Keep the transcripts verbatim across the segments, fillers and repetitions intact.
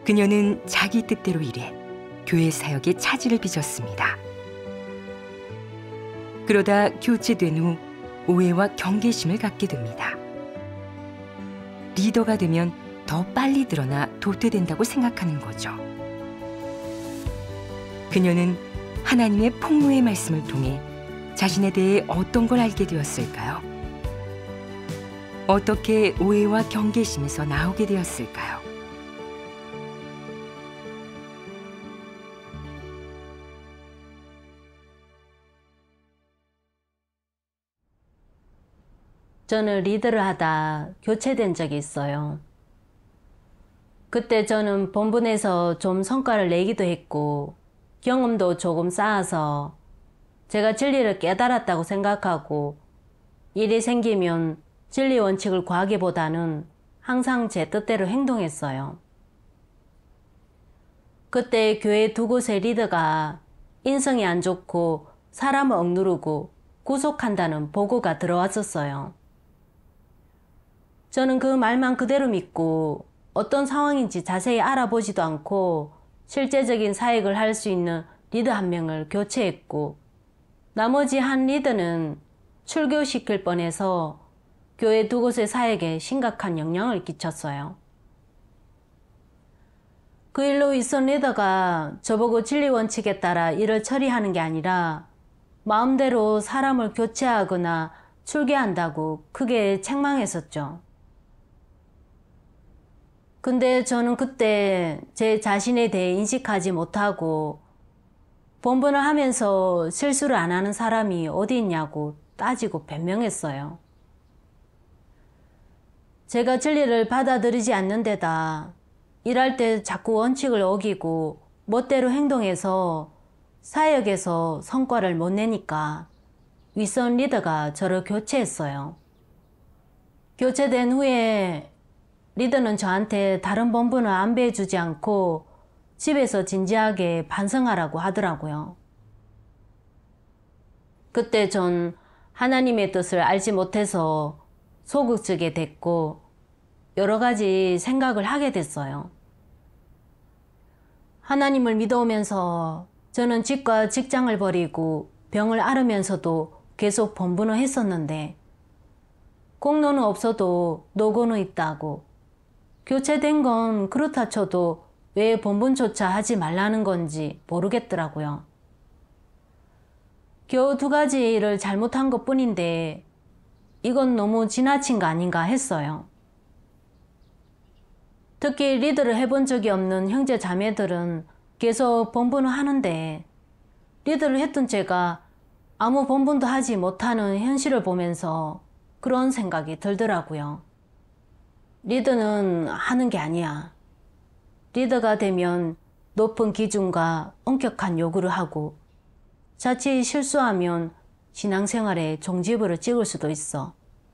그녀는 자기 뜻대로 일해 교회 사역에 차질을 빚었습니다. 그러다 교체된 후 오해와 경계심을 갖게 됩니다. 리더가 되면 더 빨리 드러나 도태된다고 생각하는 거죠. 그녀는 하나님의 폭로의 말씀을 통해 자신에 대해 어떤 걸 알게 되었을까요? 어떻게 오해와 경계심에서 나오게 되었을까요? 저는 리더를 하다 교체된 적이 있어요. 그때 저는 본분에서 좀 성과를 내기도 했고 경험도 조금 쌓아서 제가 진리를 깨달았다고 생각하고 일이 생기면 진리 원칙을 구하기보다는 항상 제 뜻대로 행동했어요. 그때 교회 두 곳의 리더가 인성이 안 좋고 사람을 억누르고 구속한다는 보고가 들어왔었어요. 저는 그 말만 그대로 믿고 어떤 상황인지 자세히 알아보지도 않고 실제적인 사역을 할 수 있는 리더 한 명을 교체했고 나머지 한 리더는 출교시킬 뻔해서 교회 두 곳의 사역에 심각한 영향을 끼쳤어요. 그 일로 윗선 리더가 저보고 진리 원칙에 따라 일을 처리하는 게 아니라 마음대로 사람을 교체하거나 출교한다고 크게 책망했었죠. 근데 저는 그때 제 자신에 대해 인식하지 못하고 본분을 하면서 실수를 안 하는 사람이 어디 있냐고 따지고 변명했어요. 제가 진리를 받아들이지 않는 데다 일할 때 자꾸 원칙을 어기고 멋대로 행동해서 사역에서 성과를 못 내니까 윗선 리더가 저를 교체했어요. 교체된 후에 리더는 저한테 다른 본분을 안배해주지 않고 집에서 진지하게 반성하라고 하더라고요. 그때 전 하나님의 뜻을 알지 못해서 소극적이 됐고 여러 가지 생각을 하게 됐어요. 하나님을 믿어오면서 저는 집과 직장을 버리고 병을 앓으면서도 계속 본분을 했었는데 공로는 없어도 노고는 있다고 교체된 건 그렇다 쳐도 왜 본분조차 하지 말라는 건지 모르겠더라고요. 겨우 두 가지 일을 잘못한 것 뿐인데 이건 너무 지나친 거 아닌가 했어요. 특히 리더를 해본 적이 없는 형제 자매들은 계속 본분을 하는데 리더를 했던 제가 아무 본분도 하지 못하는 현실을 보면서 그런 생각이 들더라고요. 리더는 하는 게 아니야. 리더가 되면 높은 기준과 엄격한 요구를 하고 자칫 실수하면 신앙생활에 종지부를 찍을 수도 있어.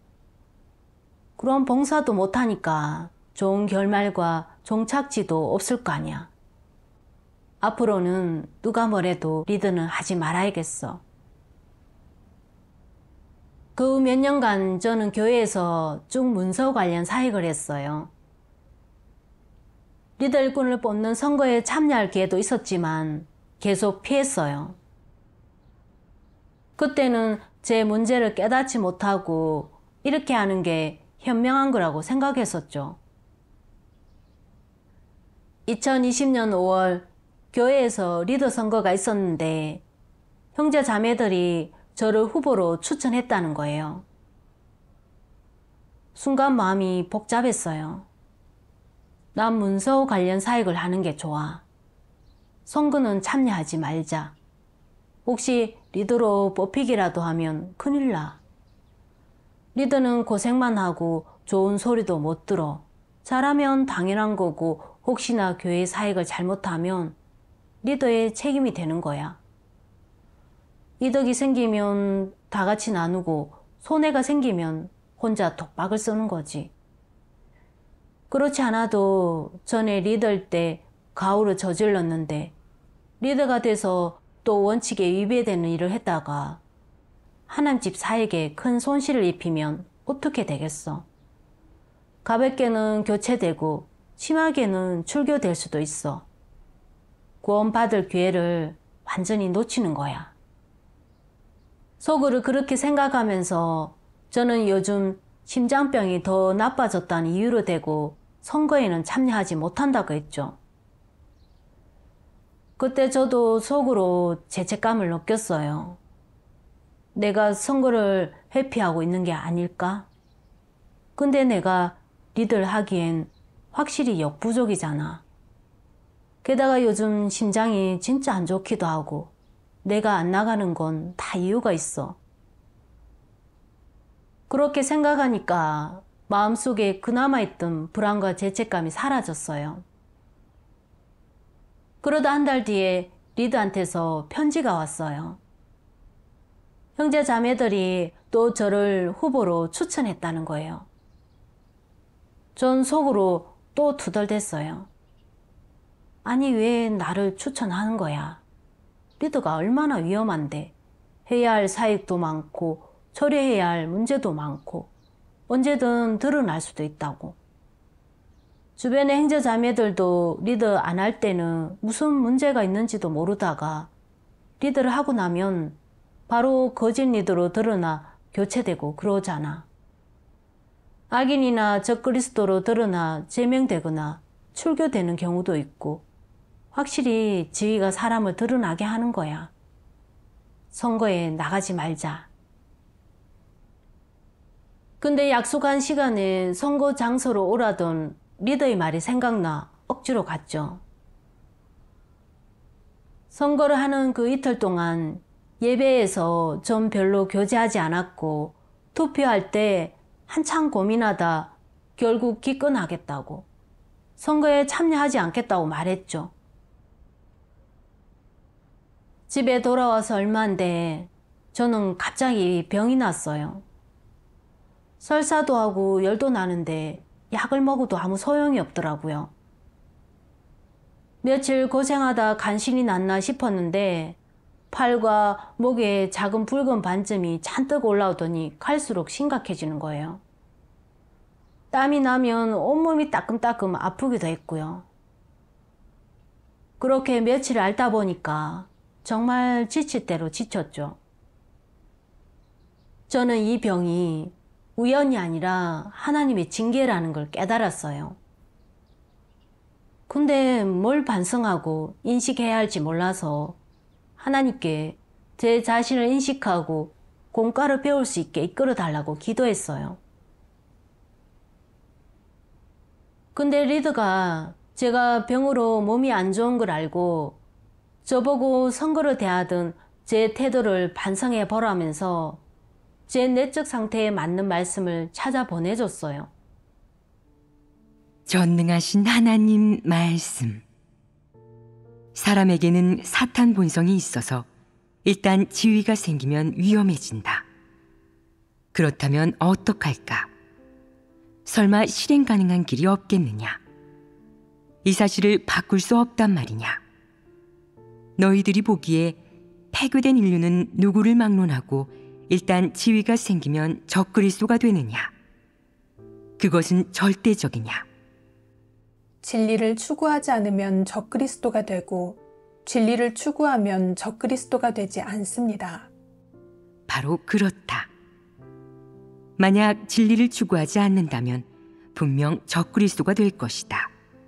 그럼 봉사도 못하니까 좋은 결말과 종착지도 없을 거 아니야. 앞으로는 누가 뭐래도 리더는 하지 말아야겠어. 그 후 몇 년간 저는 교회에서 쭉 문서 관련 사역을 했어요. 리더 일꾼을 뽑는 선거에 참여할 기회도 있었지만 계속 피했어요. 그때는 제 문제를 깨닫지 못하고 이렇게 하는 게 현명한 거라고 생각했었죠. 이천이십 년 오월 교회에서 리더 선거가 있었는데 형제 자매들이 저를 후보로 추천했다는 거예요. 순간 마음이 복잡했어요. 난 문서 관련 사역을 하는 게 좋아. 선거는 참여하지 말자. 혹시 리더로 뽑히기라도 하면 큰일 나. 리더는 고생만 하고 좋은 소리도 못 들어. 잘하면 당연한 거고 혹시나 교회 사역을 잘못하면 리더의 책임이 되는 거야. 이득이 생기면 다 같이 나누고 손해가 생기면 혼자 독박을 쓰는 거지. 그렇지 않아도 전에 리더일 때 가오를 저질렀는데 리더가 돼서 또 원칙에 위배되는 일을 했다가 하나님 집 사역에 큰 손실을 입히면 어떻게 되겠어? 가볍게는 교체되고 심하게는 출교될 수도 있어. 구원받을 기회를 완전히 놓치는 거야. 속으로 그렇게 생각하면서 저는 요즘 심장병이 더 나빠졌다는 이유로 대고 선거에는 참여하지 못한다고 했죠. 그때 저도 속으로 죄책감을 느꼈어요. 내가 선거를 회피하고 있는 게 아닐까? 근데 내가 리더를 하기엔 확실히 역부족이잖아. 게다가 요즘 심장이 진짜 안 좋기도 하고 내가 안 나가는 건 다 이유가 있어. 그렇게 생각하니까 마음속에 그나마 있던 불안과 죄책감이 사라졌어요. 그러다 한 달 뒤에 리드한테서 편지가 왔어요. 형제 자매들이 또 저를 후보로 추천했다는 거예요. 전 속으로 또 투덜댔어요. 아니 왜 나를 추천하는 거야? 리더가 얼마나 위험한데 해야 할 사익도 많고 처리해야 할 문제도 많고 언제든 드러날 수도 있다고. 주변의 형제 자매들도 리더 안 할 때는 무슨 문제가 있는지도 모르다가 리더를 하고 나면 바로 거짓 리더로 드러나 교체되고 그러잖아. 악인이나 적그리스도로 드러나 제명되거나 출교되는 경우도 있고 확실히 지위가 사람을 드러나게 하는 거야. 선거에 나가지 말자. 근데 약속한 시간에 선거 장소로 오라던 리더의 말이 생각나 억지로 갔죠. 선거를 하는 그 이틀 동안 예배에서 전 별로 교제하지 않았고 투표할 때 한참 고민하다 결국 기권하겠다고, 선거에 참여하지 않겠다고 말했죠. 집에 돌아와서 얼마인데 저는 갑자기 병이 났어요. 설사도 하고 열도 나는데 약을 먹어도 아무 소용이 없더라고요. 며칠 고생하다 간신히 낫나 싶었는데 팔과 목에 작은 붉은 반점이 잔뜩 올라오더니 갈수록 심각해지는 거예요. 땀이 나면 온몸이 따끔따끔 아프기도 했고요. 그렇게 며칠 앓다 보니까 정말 지칠 대로 지쳤죠. 저는 이 병이 우연이 아니라 하나님의 징계라는 걸 깨달았어요. 근데 뭘 반성하고 인식해야 할지 몰라서 하나님께 제 자신을 인식하고 공과를 배울 수 있게 이끌어 달라고 기도했어요. 근데 리더가 제가 병으로 몸이 안 좋은 걸 알고 저보고 선거를 대하던 제 태도를 반성해 보라면서 제 내적 상태에 맞는 말씀을 찾아 보내줬어요. 전능하신 하나님 말씀. 사람에게는 사탄 본성이 있어서 일단 지위가 생기면 위험해진다. 그렇다면 어떡할까? 설마 실행 가능한 길이 없겠느냐? 이 사실을 바꿀 수 없단 말이냐? 너희들이 보기에 폐교된 인류는 누구를 막론하고 일단 지위가 생기면 적그리스도가 되느냐? 그것은 절대적이냐? 진리를 추구하지 않으면 적그리스도가 되고 진리를 추구하면 적그리스도가 되지 않습니다. 바로 그렇다. 만약 진리를 추구하지 않는다면 분명 적그리스도가 될 것이다.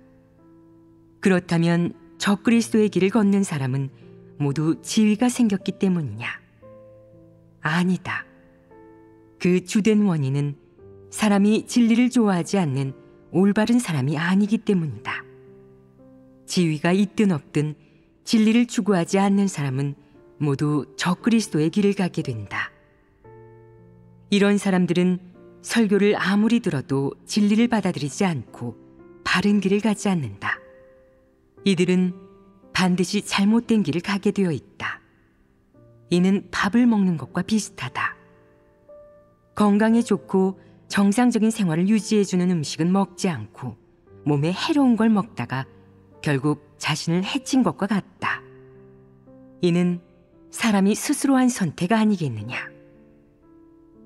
그렇다면 적그리스도의 길을 걷는 사람은 모두 지위가 생겼기 때문이냐? 아니다. 그 주된 원인은 사람이 진리를 좋아하지 않는 올바른 사람이 아니기 때문이다. 지위가 있든 없든 진리를 추구하지 않는 사람은 모두 적그리스도의 길을 가게 된다. 이런 사람들은 설교를 아무리 들어도 진리를 받아들이지 않고 바른 길을 가지 않는다. 이들은 반드시 잘못된 길을 가게 되어 있다. 이는 밥을 먹는 것과 비슷하다. 건강에 좋고 정상적인 생활을 유지해주는 음식은 먹지 않고 몸에 해로운 걸 먹다가 결국 자신을 해친 것과 같다. 이는 사람이 스스로 한 선택 아니겠느냐.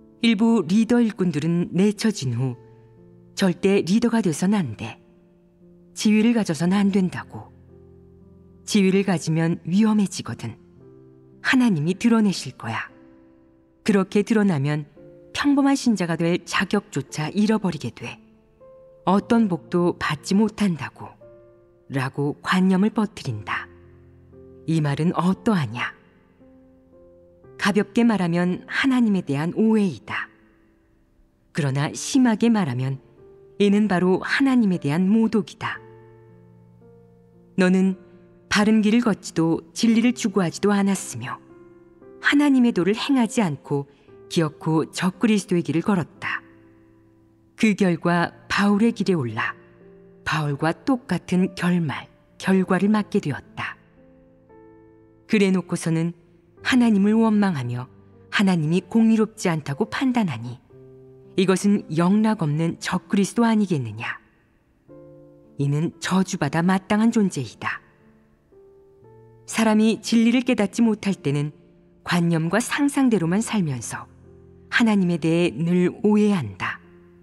일부 리더 일꾼들은 내쳐진 후 절대 리더가 돼선 안 돼. 지위를 가져선 안 된다고. 지위를 가지면 위험해지거든. 하나님이 드러내실 거야. 그렇게 드러나면 평범한 신자가 될 자격조차 잃어버리게 돼. 어떤 복도 받지 못한다고. 라고 관념을 퍼뜨린다. 이 말은 어떠하냐? 가볍게 말하면 하나님에 대한 오해이다. 그러나 심하게 말하면 이는 바로 하나님에 대한 모독이다. 너는 바른 길을 걷지도 진리를 추구하지도 않았으며 하나님의 도를 행하지 않고 기어코 적그리스도의 길을 걸었다. 그 결과 바울의 길에 올라 바울과 똑같은 결말, 결과를 맞게 되었다. 그래 놓고서는 하나님을 원망하며 하나님이 공의롭지 않다고 판단하니 이것은 영락없는 적그리스도 아니겠느냐. 이는 저주받아 마땅한 존재이다. 사람이 진리를 깨닫지 못할 때는 관념과 상상대로만 살면서 하나님에 대해 늘 오해한다.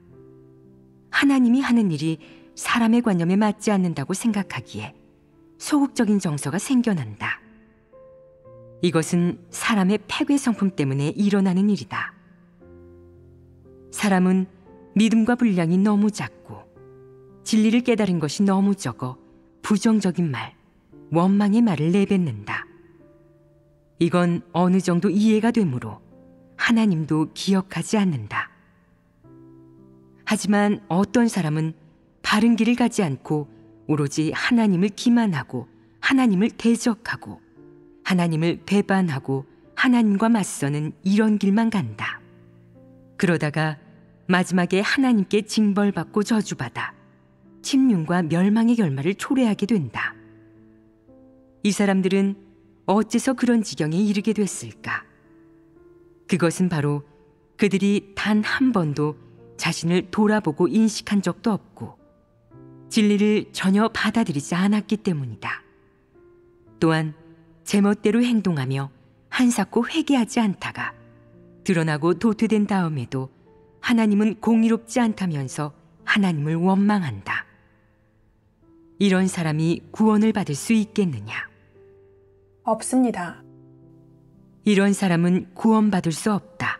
하나님이 하는 일이 사람의 관념에 맞지 않는다고 생각하기에 소극적인 정서가 생겨난다. 이것은 사람의 패괴 성품 때문에 일어나는 일이다. 사람은 믿음과 분량이 너무 작고 진리를 깨달은 것이 너무 적어 부정적인 말, 원망의 말을 내뱉는다. 이건 어느 정도 이해가 되므로 하나님도 기억하지 않는다. 하지만 어떤 사람은 바른 길을 가지 않고 오로지 하나님을 기만하고 하나님을 대적하고 하나님을 배반하고 하나님과 맞서는 이런 길만 간다. 그러다가 마지막에 하나님께 징벌받고 저주받아 침륜과 멸망의 결말을 초래하게 된다. 이 사람들은 어째서 그런 지경에 이르게 됐을까? 그것은 바로 그들이 단 한 번도 자신을 돌아보고 인식한 적도 없고 진리를 전혀 받아들이지 않았기 때문이다. 또한 제멋대로 행동하며 한사코 회개하지 않다가 드러나고 도태된 다음에도 하나님은 공의롭지 않다면서 하나님을 원망한다. 이런 사람이 구원을 받을 수 있겠느냐? 없습니다. 이런 사람은 구원받을 수 없다.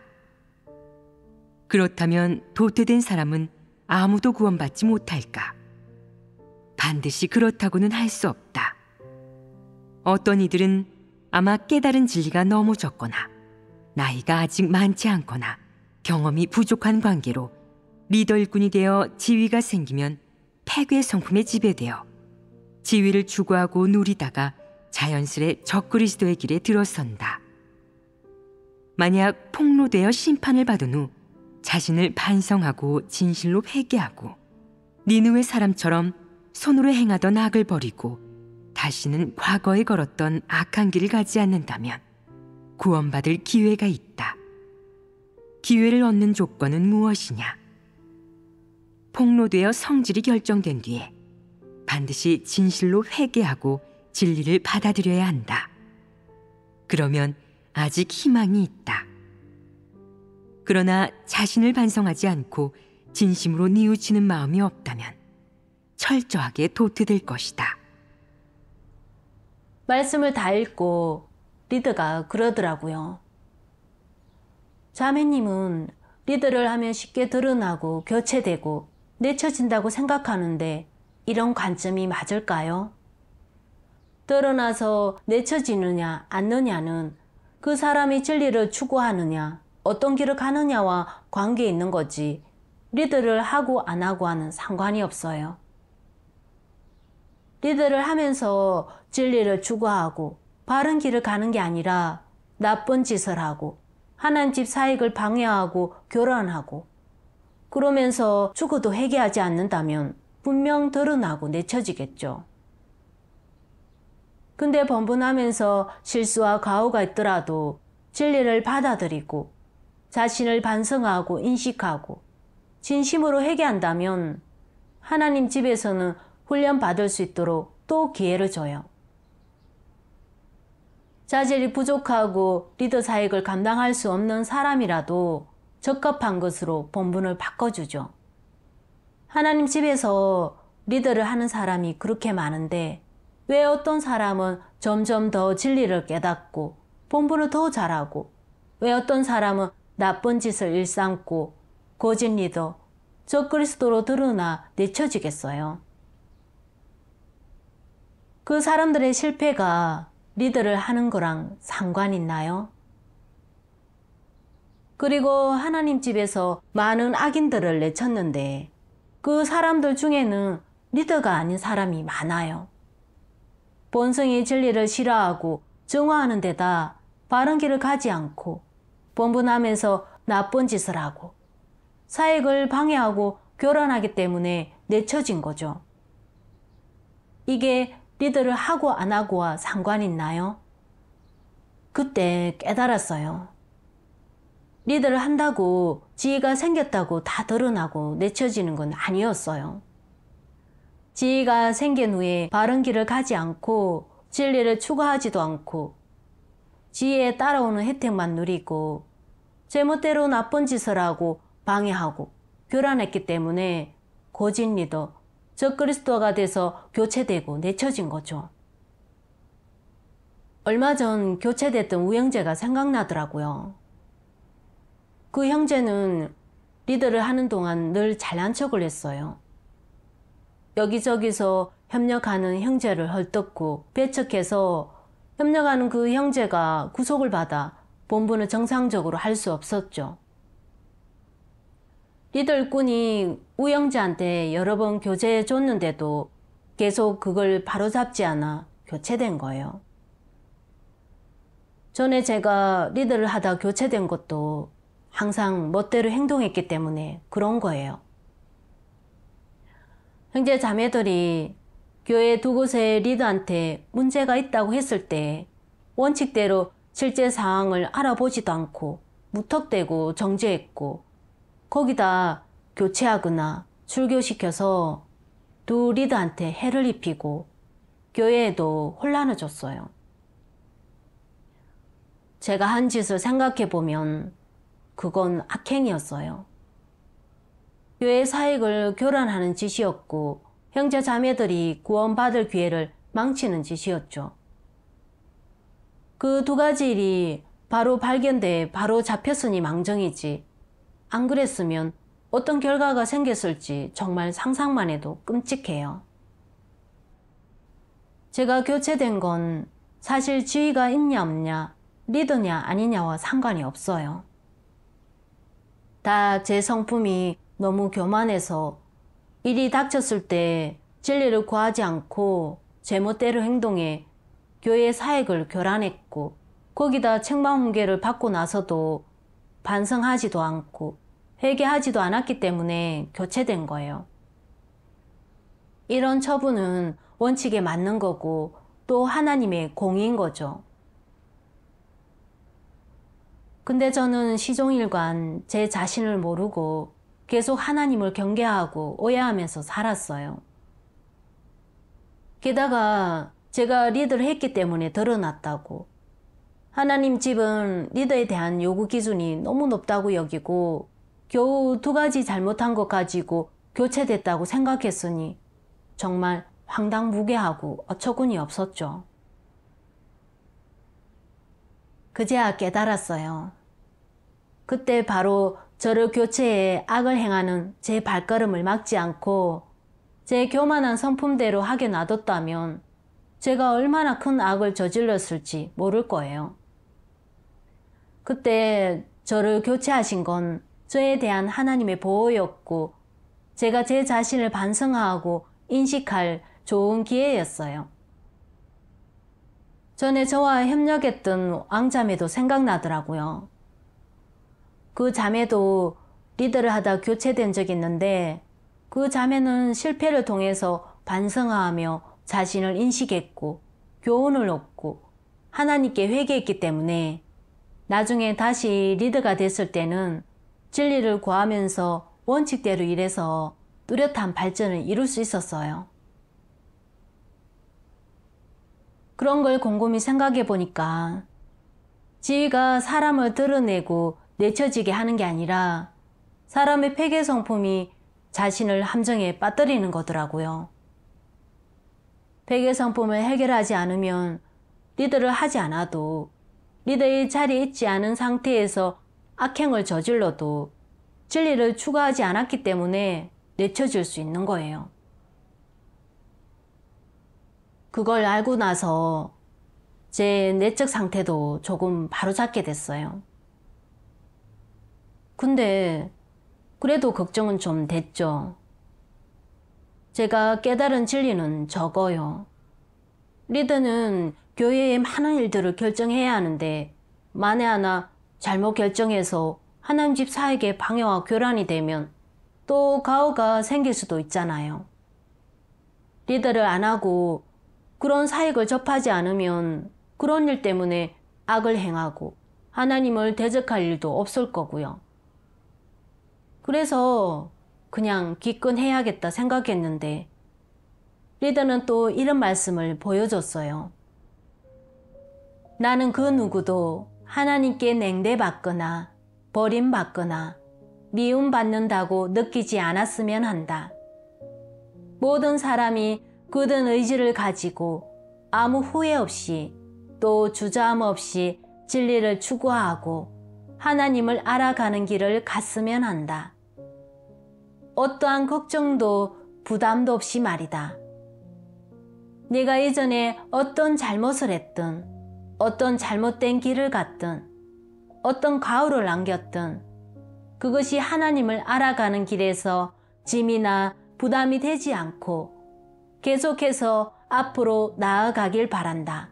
그렇다면 도태된 사람은 아무도 구원받지 못할까? 반드시 그렇다고는 할 수 없다. 어떤 이들은 아마 깨달은 진리가 너무 적거나 나이가 아직 많지 않거나 경험이 부족한 관계로 리더 일꾼이 되어 지위가 생기면 패괴 성품에 지배되어 지위를 추구하고 누리다가 자연스레 적그리스도의 길에 들어선다. 만약 폭로되어 심판을 받은 후 자신을 반성하고 진실로 회개하고 니느웨 사람처럼 손으로 행하던 악을 버리고 다시는 과거에 걸었던 악한 길을 가지 않는다면 구원받을 기회가 있다. 기회를 얻는 조건은 무엇이냐? 폭로되어 성질이 결정된 뒤에 반드시 진실로 회개하고 진리를 받아들여야 한다. 그러면 아직 희망이 있다. 그러나 자신을 반성하지 않고 진심으로 뉘우치는 마음이 없다면 철저하게 도태될 것이다. 말씀을 다 읽고 리더가 그러더라고요. 자매님은 리더를 하면 쉽게 드러나고 교체되고 내쳐진다고 생각하는데 이런 관점이 맞을까요? 드러나서 내쳐지느냐 않느냐는 그 사람이 진리를 추구하느냐 어떤 길을 가느냐와 관계 있는 거지 리더를 하고 안 하고와는 상관이 없어요. 리더를 하면서 진리를 추구하고 바른 길을 가는 게 아니라 나쁜 짓을 하고 하나님 집 사익을 방해하고 교란하고 그러면서 죽어도 회개하지 않는다면 분명 드러나고 내쳐지겠죠. 근데 번분하면서 실수와 가오가 있더라도 진리를 받아들이고 자신을 반성하고 인식하고 진심으로 회개한다면 하나님 집에서는 훈련 받을 수 있도록 또 기회를 줘요. 자질이 부족하고 리더 사역을 감당할 수 없는 사람이라도 적합한 것으로 본분을 바꿔주죠. 하나님 집에서 리더를 하는 사람이 그렇게 많은데 왜 어떤 사람은 점점 더 진리를 깨닫고 본분을 더 잘하고 왜 어떤 사람은 나쁜 짓을 일삼고 거짓 리더, 적그리스도로 드러나 내쳐지겠어요? 그 사람들의 실패가 리더를 하는 거랑 상관 있나요? 그리고 하나님 집에서 많은 악인들을 내쳤는데 그 사람들 중에는 리더가 아닌 사람이 많아요. 본성의 진리를 싫어하고 정화하는 데다 바른 길을 가지 않고 본분하면서 나쁜 짓을 하고 사역을 방해하고 교란하기 때문에 내쳐진 거죠. 이게 리더를 하고 안 하고와 상관 있나요? 그때 깨달았어요. 리더를 한다고 지위가 생겼다고 다 드러나고 내쳐지는 건 아니었어요. 지위가 생긴 후에 바른 길을 가지 않고 진리를 추구하지도 않고 지위에 따라오는 혜택만 누리고 제멋대로 나쁜 짓을 하고 방해하고 교란했기 때문에 거짓 리더, 적그리스도가 돼서 교체되고 내쳐진 거죠. 얼마 전 교체됐던 우영재가 생각나더라고요. 그 형제는 리더를 하는 동안 늘 잘난 척을 했어요. 여기저기서 협력하는 형제를 헐뜯고 배척해서 협력하는 그 형제가 구속을 받아 본분을 정상적으로 할 수 없었죠. 리더 일꾼이 우영재한테 여러 번 교제해 줬는데도 계속 그걸 바로잡지 않아 교체된 거예요. 전에 제가 리더를 하다 교체된 것도 항상 멋대로 행동했기 때문에 그런 거예요. 형제 자매들이 교회 두 곳의 리더한테 문제가 있다고 했을 때 원칙대로 실제 상황을 알아보지도 않고 무턱대고 정죄했고 거기다 교체하거나 출교시켜서 두 리더한테 해를 입히고 교회에도 혼란을 줬어요. 제가 한 짓을 생각해 보면 그건 악행이었어요. 교회 사역을 교란하는 짓이었고 형제 자매들이 구원받을 기회를 망치는 짓이었죠. 그 두 가지 일이 바로 발견돼 바로 잡혔으니 망정이지 안 그랬으면 어떤 결과가 생겼을지 정말 상상만 해도 끔찍해요. 제가 교체된 건 사실 지위가 있냐 없냐, 리더냐 아니냐와 상관이 없어요. 다 제 성품이 너무 교만해서 일이 닥쳤을 때 진리를 구하지 않고 제멋대로 행동해 교회 사역을 교란했고 거기다 책망 훈계를 받고 나서도 반성하지도 않고 회개하지도 않았기 때문에 교체된 거예요. 이런 처분은 원칙에 맞는 거고 또 하나님의 공의인 거죠. 근데 저는 시종일관 제 자신을 모르고 계속 하나님을 경계하고 오해하면서 살았어요. 게다가 제가 리더를 했기 때문에 드러났다고, 하나님 집은 리더에 대한 요구 기준이 너무 높다고 여기고 겨우 두 가지 잘못한 것 가지고 교체됐다고 생각했으니 정말 황당무계하고 어처구니 없었죠. 그제야 깨달았어요. 그때 바로 저를 교체해 악을 행하는 제 발걸음을 막지 않고 제 교만한 성품대로 하게 놔뒀다면 제가 얼마나 큰 악을 저질렀을지 모를 거예요. 그때 저를 교체하신 건 저에 대한 하나님의 보호였고 제가 제 자신을 반성하고 인식할 좋은 기회였어요. 전에 저와 협력했던 왕자매도 생각나더라고요. 그 자매도 리더를 하다 교체된 적이 있는데 그 자매는 실패를 통해서 반성하며 자신을 인식했고 교훈을 얻고 하나님께 회개했기 때문에 나중에 다시 리더가 됐을 때는 진리를 구하면서 원칙대로 일해서 뚜렷한 발전을 이룰 수 있었어요. 그런 걸 곰곰이 생각해 보니까 지위가 사람을 드러내고 내쳐지게 하는 게 아니라 사람의 폐괴 성품이 자신을 함정에 빠뜨리는 거더라고요. 회계 상품을 해결하지 않으면 리더를 하지 않아도 리더의 자리에 있지 않은 상태에서 악행을 저질러도 진리를 추구하지 않았기 때문에 내쳐질 수 있는 거예요. 그걸 알고 나서 제 내적 상태도 조금 바로잡게 됐어요. 근데 그래도 걱정은 좀 됐죠. 제가 깨달은 진리는 적어요. 리더는 교회의 많은 일들을 결정해야 하는데 만에 하나 잘못 결정해서 하나님 집 사역에 방해와 교란이 되면 또 가오가 생길 수도 있잖아요. 리더를 안 하고 그런 사역을 접하지 않으면 그런 일 때문에 악을 행하고 하나님을 대적할 일도 없을 거고요. 그래서 그냥 기권해야겠다 생각했는데 리더는 또 이런 말씀을 보여줬어요. 나는 그 누구도 하나님께 냉대받거나 버림받거나 미움받는다고 느끼지 않았으면 한다. 모든 사람이 굳은 의지를 가지고 아무 후회 없이 또 주저함 없이 진리를 추구하고 하나님을 알아가는 길을 갔으면 한다. 어떠한 걱정도 부담도 없이 말이다. 내가 예전에 어떤 잘못을 했든 어떤 잘못된 길을 갔든 어떤 가오를 남겼든 그것이 하나님을 알아가는 길에서 짐이나 부담이 되지 않고 계속해서 앞으로 나아가길 바란다.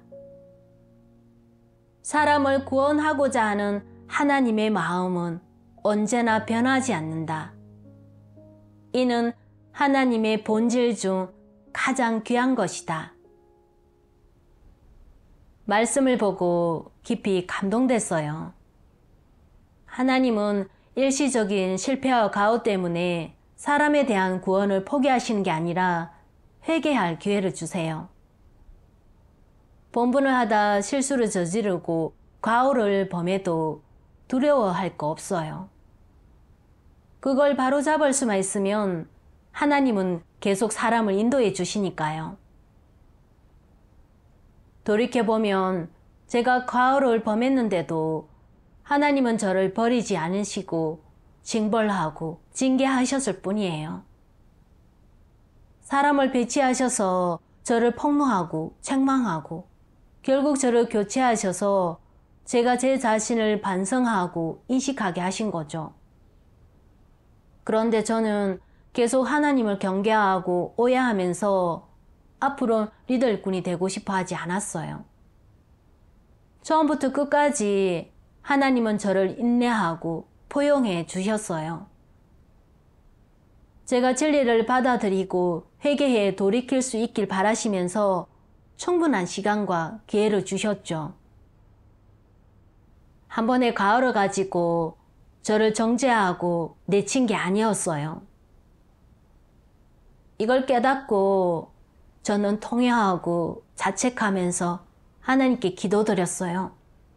사람을 구원하고자 하는 하나님의 마음은 언제나 변하지 않는다. 이는 하나님의 본질 중 가장 귀한 것이다. 말씀을 보고 깊이 감동됐어요. 하나님은 일시적인 실패와 가오 때문에 사람에 대한 구원을 포기하시는 게 아니라 회개할 기회를 주세요. 본분을 하다 실수를 저지르고 과오를 범해도 두려워할 거 없어요. 그걸 바로잡을 수만 있으면 하나님은 계속 사람을 인도해 주시니까요. 돌이켜보면 제가 과오를 범했는데도 하나님은 저를 버리지 않으시고 징벌하고 징계하셨을 뿐이에요. 사람을 배치하셔서 저를 폭로하고 책망하고 결국 저를 교체하셔서 제가 제 자신을 반성하고 인식하게 하신 거죠. 그런데 저는 계속 하나님을 경계하고 오해하면서 앞으로 리더 일꾼이 되고 싶어 하지 않았어요. 처음부터 끝까지 하나님은 저를 인내하고 포용해 주셨어요. 제가 진리를 받아들이고 회개해 돌이킬 수 있길 바라시면서 충분한 시간과 기회를 주셨죠. 한 번의 가을을 가지고 저를 정죄하고 내친 게 아니었어요. 이걸 깨닫고 저는 통회하고 자책하면서 하나님께 기도드렸어요.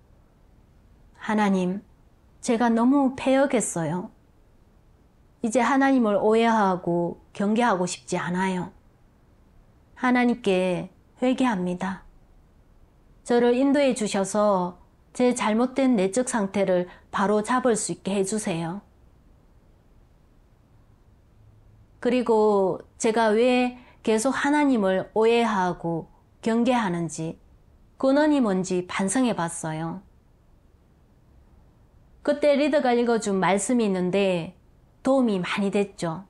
하나님, 제가 너무 패역했어요. 이제 하나님을 오해하고 경계하고 싶지 않아요. 하나님께 회개합니다. 저를 인도해 주셔서 제 잘못된 내적 상태를 바로 잡을 수 있게 해주세요. 그리고 제가 왜 계속 하나님을 오해하고 경계하는지, 근원이 뭔지 반성해 봤어요. 그때 리더가 읽어준 말씀이 있는데 도움이 많이 됐죠.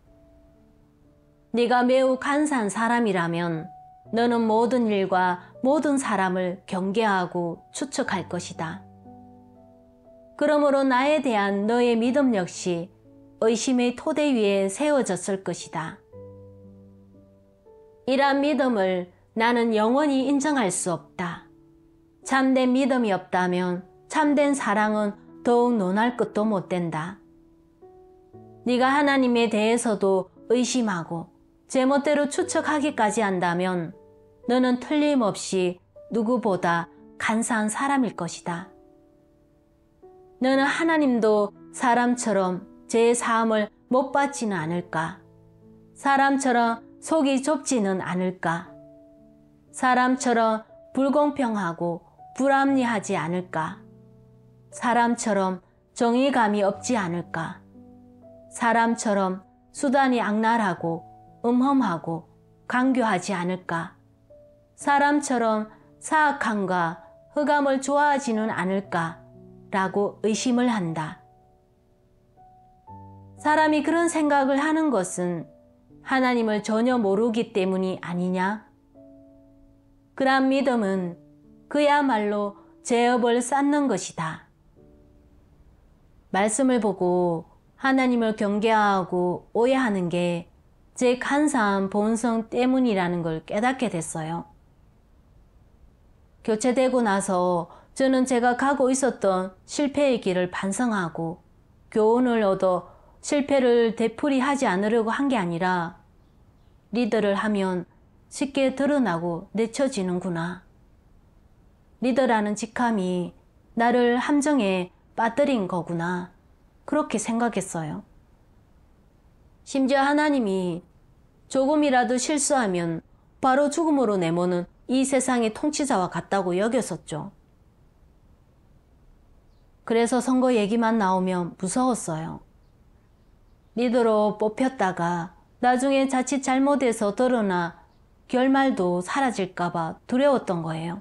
네가 매우 간사한 사람이라면 너는 모든 일과 모든 사람을 경계하고 추측할 것이다. 그러므로 나에 대한 너의 믿음 역시 의심의 토대 위에 세워졌을 것이다. 이러한 믿음을 나는 영원히 인정할 수 없다. 참된 믿음이 없다면 참된 사랑은 더욱 논할 것도 못 된다. 네가 하나님에 대해서도 의심하고 제멋대로 추측하기까지 한다면 너는 틀림없이 누구보다 간사한 사람일 것이다. 너는 하나님도 사람처럼 제 사함을 못 받지는 않을까? 사람처럼 속이 좁지는 않을까? 사람처럼 불공평하고 불합리하지 않을까? 사람처럼 정의감이 없지 않을까? 사람처럼 수단이 악랄하고 음험하고 강교하지 않을까? 사람처럼 사악함과 흑암을 좋아하지는 않을까? 라고 의심을 한다. 사람이 그런 생각을 하는 것은 하나님을 전혀 모르기 때문이 아니냐? 그런 믿음은 그야말로 죄업을 쌓는 것이다. 말씀을 보고 하나님을 경계하고 오해하는 게 제 간사한 본성 때문이라는 걸 깨닫게 됐어요. 교체되고 나서 저는 제가 가고 있었던 실패의 길을 반성하고 교훈을 얻어 실패를 되풀이하지 않으려고 한 게 아니라 리더를 하면 쉽게 드러나고 내쳐지는구나. 리더라는 직함이 나를 함정에 빠뜨린 거구나. 그렇게 생각했어요. 심지어 하나님이 조금이라도 실수하면 바로 죽음으로 내모는 이 세상의 통치자와 같다고 여겼었죠. 그래서 선거 얘기만 나오면 무서웠어요. 리더로 뽑혔다가 나중에 자칫 잘못해서 드러나 결말도 사라질까봐 두려웠던 거예요.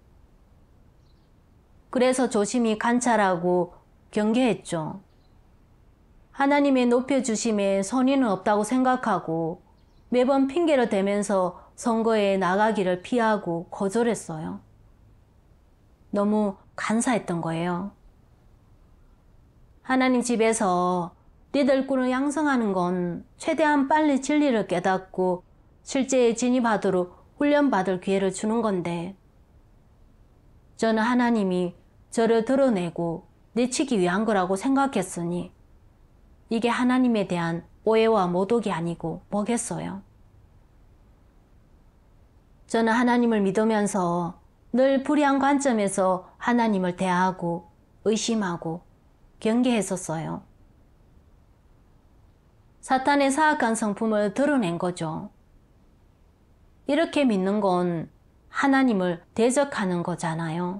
그래서 조심히 관찰하고 경계했죠. 하나님의 높여주심에 선의는 없다고 생각하고 매번 핑계를 대면서 선거에 나가기를 피하고 거절했어요. 너무 간사했던 거예요. 하나님 집에서 리더꾼을 양성하는 건 최대한 빨리 진리를 깨닫고 실제에 진입하도록 훈련받을 기회를 주는 건데 저는 하나님이 저를 드러내고 내치기 위한 거라고 생각했으니 이게 하나님에 대한 오해와 모독이 아니고 뭐겠어요? 저는 하나님을 믿으면서 늘 불의한 관점에서 하나님을 대하고 의심하고 경계했었어요. 사탄의 사악한 성품을 드러낸 거죠. 이렇게 믿는 건 하나님을 대적하는 거잖아요.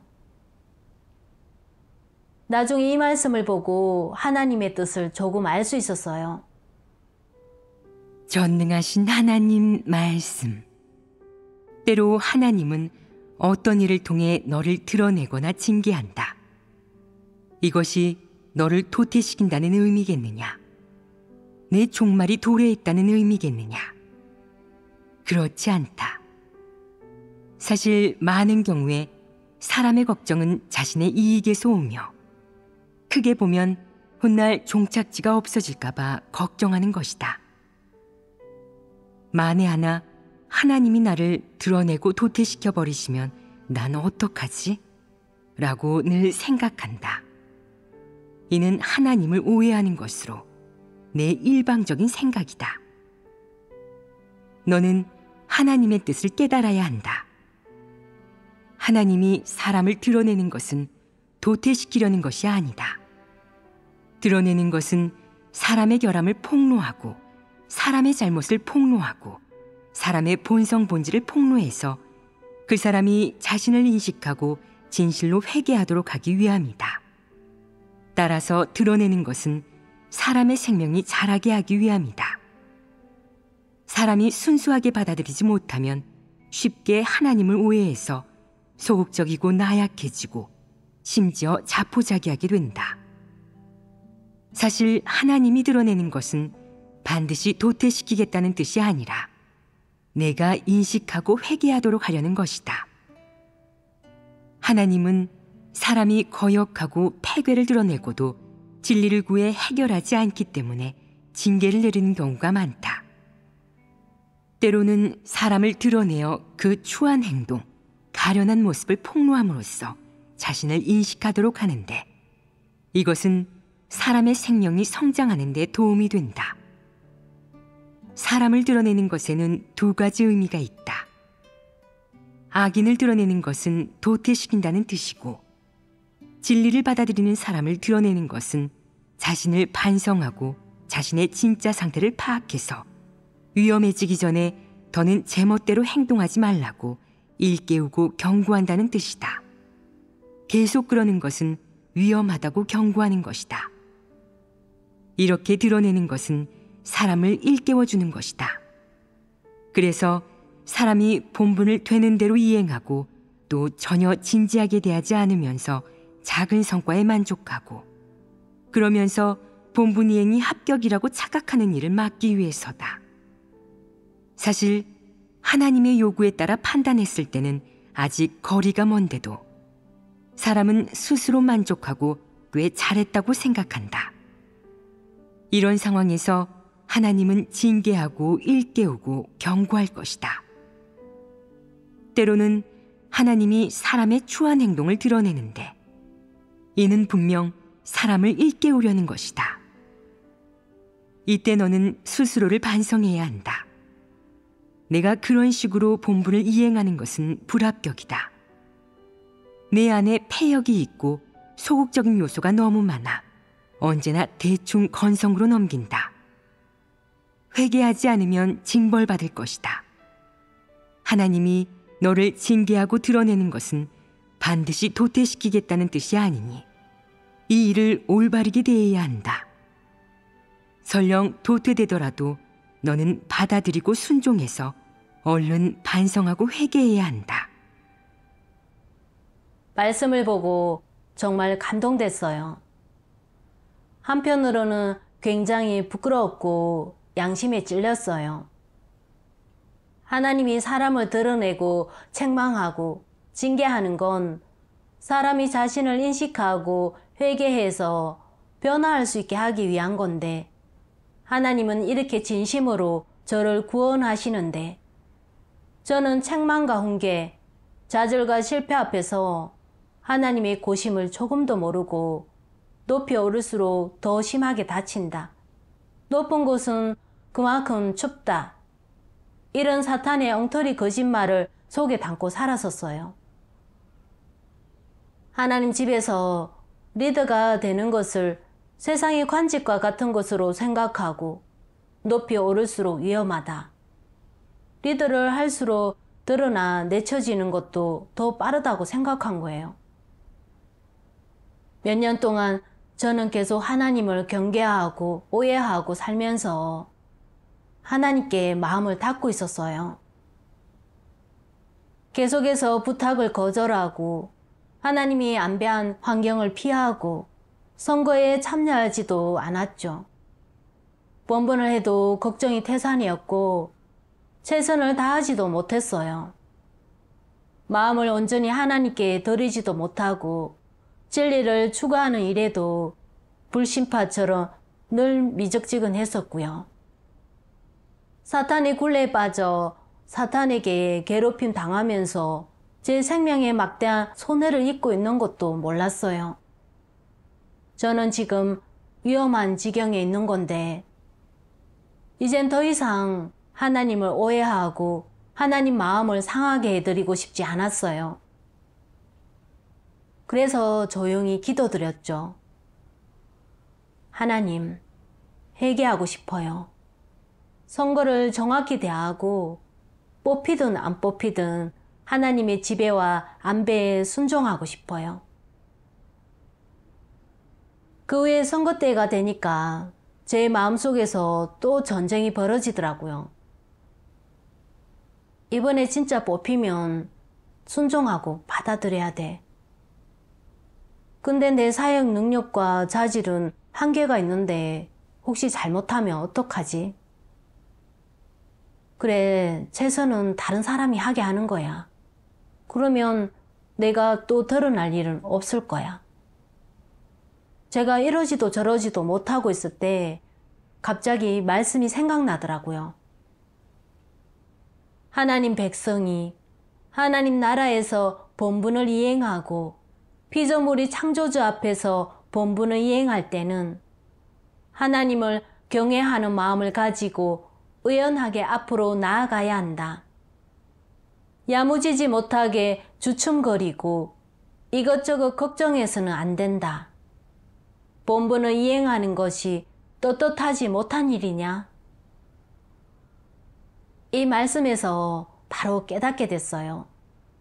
나중에 이 말씀을 보고 하나님의 뜻을 조금 알 수 있었어요. 전능하신 하나님 말씀. 때로 하나님은 어떤 일을 통해 너를 드러내거나 징계한다. 이것이 너를 도태시킨다는 의미겠느냐? 내 종말이 도래했다는 의미겠느냐? 그렇지 않다. 사실 많은 경우에 사람의 걱정은 자신의 이익에서 오며 크게 보면 훗날 종착지가 없어질까봐 걱정하는 것이다. 만에 하나 하나님이 나를 드러내고 도태시켜 버리시면 난 어떡하지? 라고 늘 생각한다. 이는 하나님을 오해하는 것으로 내 일방적인 생각이다. 너는 하나님의 뜻을 깨달아야 한다. 하나님이 사람을 드러내는 것은 도태시키려는 것이 아니다. 드러내는 것은 사람의 결함을 폭로하고 사람의 잘못을 폭로하고 사람의 본성 본질을 폭로해서 그 사람이 자신을 인식하고 진실로 회개하도록 하기 위함이다. 따라서 드러내는 것은 사람의 생명이 자라게 하기 위함이다. 사람이 순수하게 받아들이지 못하면 쉽게 하나님을 오해해서 소극적이고 나약해지고 심지어 자포자기하게 된다. 사실 하나님이 드러내는 것은 반드시 도태시키겠다는 뜻이 아니라 내가 인식하고 회개하도록 하려는 것이다. 하나님은 사람이 거역하고 패괴를 드러내고도 진리를 구해 해결하지 않기 때문에 징계를 내리는 경우가 많다. 때로는 사람을 드러내어 그 추한 행동, 가련한 모습을 폭로함으로써 자신을 인식하도록 하는데 이것은 사람의 생명이 성장하는 데 도움이 된다. 사람을 드러내는 것에는 두 가지 의미가 있다. 악인을 드러내는 것은 도태시킨다는 뜻이고 진리를 받아들이는 사람을 드러내는 것은 자신을 반성하고 자신의 진짜 상태를 파악해서 위험해지기 전에 더는 제멋대로 행동하지 말라고 일깨우고 경고한다는 뜻이다. 계속 그러는 것은 위험하다고 경고하는 것이다. 이렇게 드러내는 것은 사람을 일깨워주는 것이다. 그래서 사람이 본분을 되는 대로 이행하고 또 전혀 진지하게 대하지 않으면서 작은 성과에 만족하고 그러면서 본분 이행이 합격이라고 착각하는 일을 막기 위해서다. 사실 하나님의 요구에 따라 판단했을 때는 아직 거리가 먼데도 사람은 스스로 만족하고 꽤 잘했다고 생각한다. 이런 상황에서 하나님은 징계하고 일깨우고 경고할 것이다. 때로는 하나님이 사람의 추한 행동을 드러내는데 이는 분명 사람을 일깨우려는 것이다. 이때 너는 스스로를 반성해야 한다. 내가 그런 식으로 본분을 이행하는 것은 불합격이다. 내 안에 폐역이 있고 소극적인 요소가 너무 많아 언제나 대충 건성으로 넘긴다. 회개하지 않으면 징벌받을 것이다. 하나님이 너를 징계하고 드러내는 것은 반드시 도태시키겠다는 뜻이 아니니 이 일을 올바르게 대해야 한다. 설령 도태되더라도 너는 받아들이고 순종해서 얼른 반성하고 회개해야 한다. 말씀을 보고 정말 감동됐어요. 한편으로는 굉장히 부끄러웠고 양심에 찔렸어요. 하나님이 사람을 드러내고 책망하고 징계하는 건 사람이 자신을 인식하고 회개해서 변화할 수 있게 하기 위한 건데 하나님은 이렇게 진심으로 저를 구원하시는데 저는 책망과 훈계, 좌절과 실패 앞에서 하나님의 고심을 조금도 모르고 높이 오를수록 더 심하게 다친다. 높은 곳은 그만큼 춥다. 이런 사탄의 엉터리 거짓말을 속에 담고 살았었어요. 하나님 집에서 리더가 되는 것을 세상의 관직과 같은 것으로 생각하고 높이 오를수록 위험하다. 리더를 할수록 드러나 내쳐지는 것도 더 빠르다고 생각한 거예요. 몇 년 동안 저는 계속 하나님을 경계하고 오해하고 살면서 하나님께 마음을 닫고 있었어요. 계속해서 부탁을 거절하고 하나님이 안배한 환경을 피하고 선거에 참여하지도 않았죠. 본분을 해도 걱정이 태산이었고 최선을 다하지도 못했어요. 마음을 온전히 하나님께 드리지도 못하고 진리를 추구하는 일에도 불신파처럼 늘 미적지근했었고요. 사탄의 굴레에 빠져 사탄에게 괴롭힘 당하면서 제 생명에 막대한 손해를 입고 있는 것도 몰랐어요. 저는 지금 위험한 지경에 있는 건데 이젠 더 이상 하나님을 오해하고 하나님 마음을 상하게 해드리고 싶지 않았어요. 그래서 조용히 기도드렸죠. 하나님, 회개하고 싶어요. 선거를 정확히 대하고 뽑히든 안 뽑히든 하나님의 지배와 안배에 순종하고 싶어요. 그 후에 선거 때가 되니까 제 마음속에서 또 전쟁이 벌어지더라고요. 이번에 진짜 뽑히면 순종하고 받아들여야 돼. 근데 내 사역 능력과 자질은 한계가 있는데 혹시 잘못하면 어떡하지? 그래, 최선은 다른 사람이 하게 하는 거야. 그러면 내가 또 드러날 일은 없을 거야. 제가 이러지도 저러지도 못하고 있을 때 갑자기 말씀이 생각나더라고요. 하나님 백성이 하나님 나라에서 본분을 이행하고 피조물이 창조주 앞에서 본분을 이행할 때는 하나님을 경외하는 마음을 가지고 의연하게 앞으로 나아가야 한다. 야무지지 못하게 주춤거리고 이것저것 걱정해서는 안 된다. 본분을 이행하는 것이 떳떳하지 못한 일이냐? 이 말씀에서 바로 깨닫게 됐어요.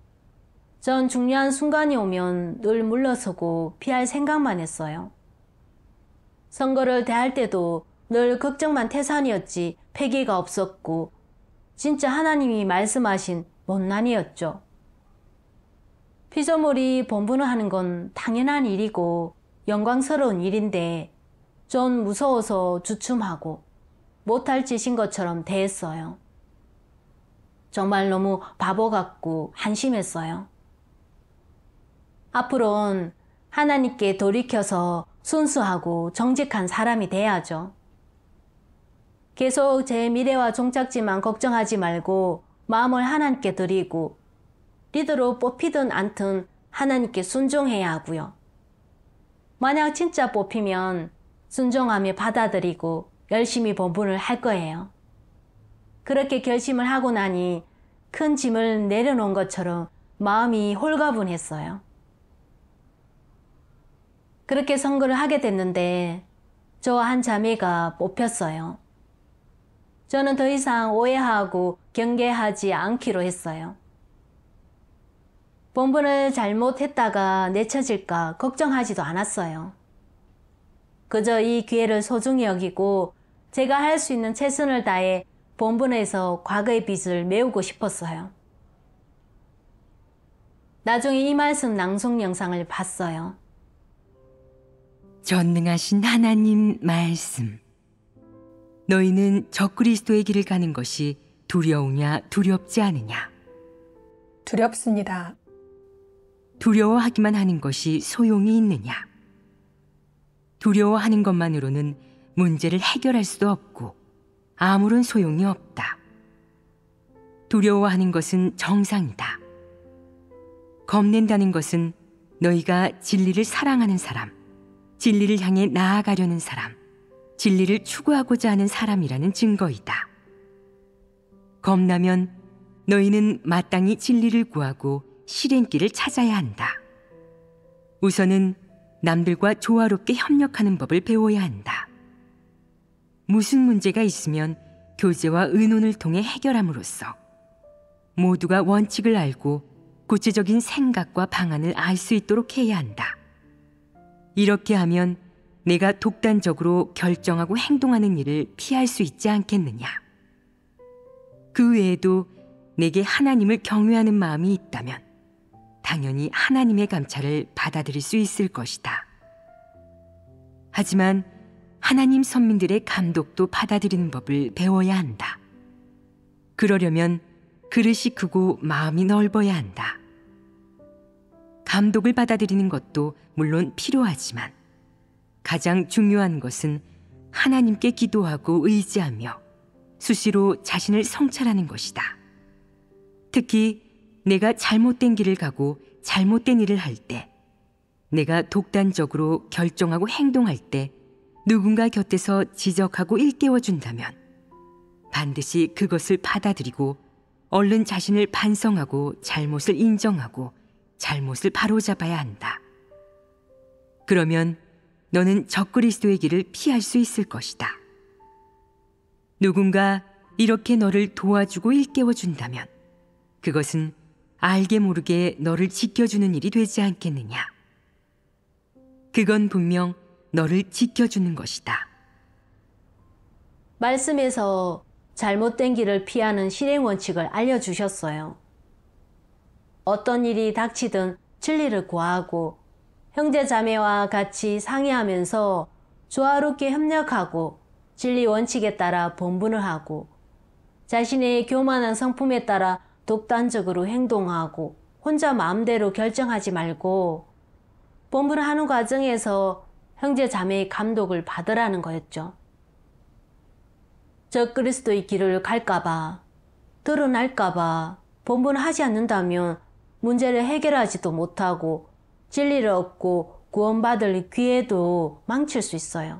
전 중요한 순간이 오면 늘 물러서고 피할 생각만 했어요. 선거를 대할 때도 늘 걱정만 태산이었지 패기가 없었고 진짜 하나님이 말씀하신 못난이였죠. 피조물이 본분을 하는 건 당연한 일이고 영광스러운 일인데 전 무서워서 주춤하고 못할 짓인 것처럼 대했어요. 정말 너무 바보 같고 한심했어요. 앞으로는 하나님께 돌이켜서 순수하고 정직한 사람이 돼야죠. 계속 제 미래와 종착지만 걱정하지 말고 마음을 하나님께 드리고 리더로 뽑히든 않든 하나님께 순종해야 하고요. 만약 진짜 뽑히면 순종하며 받아들이고 열심히 본분을 할 거예요. 그렇게 결심을 하고 나니 큰 짐을 내려놓은 것처럼 마음이 홀가분했어요. 그렇게 선거를 하게 됐는데 저와 한 자매가 뽑혔어요. 저는 더 이상 오해하고 경계하지 않기로 했어요. 본분을 잘못했다가 내쳐질까 걱정하지도 않았어요. 그저 이 기회를 소중히 여기고 제가 할 수 있는 최선을 다해 본분에서 과거의 빚을 메우고 싶었어요. 나중에 이 말씀 낭송 영상을 봤어요. 전능하신 하나님 말씀. 너희는 적그리스도의 길을 가는 것이 두려우냐 두렵지 않으냐. 두렵습니다. 두려워하기만 하는 것이 소용이 있느냐. 두려워하는 것만으로는 문제를 해결할 수도 없고 아무런 소용이 없다. 두려워하는 것은 정상이다. 겁낸다는 것은 너희가 진리를 사랑하는 사람, 진리를 향해 나아가려는 사람, 진리를 추구하고자 하는 사람이라는 증거이다. 겁나면 너희는 마땅히 진리를 구하고 실행길을 찾아야 한다. 우선은 남들과 조화롭게 협력하는 법을 배워야 한다. 무슨 문제가 있으면 교제와 의논을 통해 해결함으로써 모두가 원칙을 알고 구체적인 생각과 방안을 알 수 있도록 해야 한다. 이렇게 하면 내가 독단적으로 결정하고 행동하는 일을 피할 수 있지 않겠느냐. 그 외에도 내게 하나님을 경외하는 마음이 있다면 당연히 하나님의 감찰을 받아들일 수 있을 것이다. 하지만 하나님 선민들의 감독도 받아들이는 법을 배워야 한다. 그러려면 그릇이 크고 마음이 넓어야 한다. 감독을 받아들이는 것도 물론 필요하지만 가장 중요한 것은 하나님께 기도하고 의지하며 수시로 자신을 성찰하는 것이다. 특히 내가 잘못된 길을 가고 잘못된 일을 할 때, 내가 독단적으로 결정하고 행동할 때 누군가 곁에서 지적하고 일깨워 준다면 반드시 그것을 받아들이고 얼른 자신을 반성하고 잘못을 인정하고 잘못을 바로잡아야 한다. 그러면 너는 적그리스도의 길을 피할 수 있을 것이다. 누군가 이렇게 너를 도와주고 일깨워 준다면 그것은 알게 모르게 너를 지켜주는 일이 되지 않겠느냐. 그건 분명 너를 지켜주는 것이다. 말씀에서 잘못된 길을 피하는 실행 원칙을 알려주셨어요. 어떤 일이 닥치든 진리를 구하고 형제 자매와 같이 상의하면서 조화롭게 협력하고 진리 원칙에 따라 본분을 하고 자신의 교만한 성품에 따라 독단적으로 행동하고 혼자 마음대로 결정하지 말고 본분을 하는 과정에서 형제 자매의 감독을 받으라는 거였죠. 적그리스도의 길을 갈까봐, 드러날까봐 본분을 하지 않는다면 문제를 해결하지도 못하고 진리를 얻고 구원받을 기회도 망칠 수 있어요.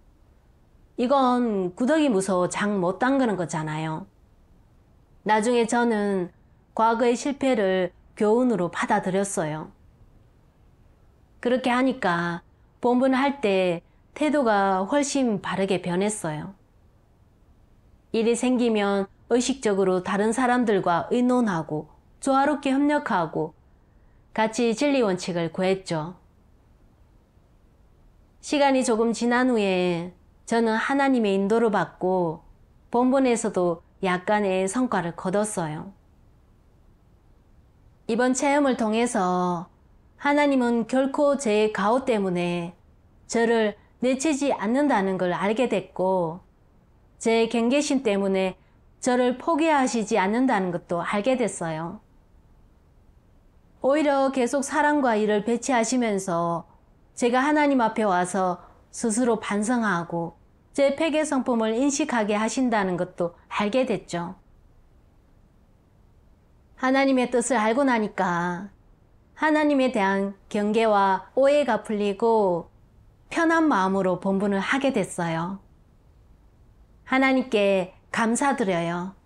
이건 구더기 무서워 장 못 담그는 거잖아요. 나중에 저는 과거의 실패를 교훈으로 받아들였어요. 그렇게 하니까 본분을 할 때 태도가 훨씬 바르게 변했어요. 일이 생기면 의식적으로 다른 사람들과 의논하고 조화롭게 협력하고 같이 진리 원칙을 구했죠. 시간이 조금 지난 후에 저는 하나님의 인도를 받고 본문에서도 약간의 성과를 거뒀어요. 이번 체험을 통해서 하나님은 결코 제 가호 때문에 저를 내치지 않는다는 걸 알게 됐고, 제 경계심 때문에 저를 포기하시지 않는다는 것도 알게 됐어요. 오히려 계속 사랑과 일을 배치하시면서 제가 하나님 앞에 와서 스스로 반성하고 제 폐괴 성품을 인식하게 하신다는 것도 알게 됐죠. 하나님의 뜻을 알고 나니까 하나님에 대한 경계와 오해가 풀리고 편한 마음으로 본분을 하게 됐어요. 하나님께 감사드려요.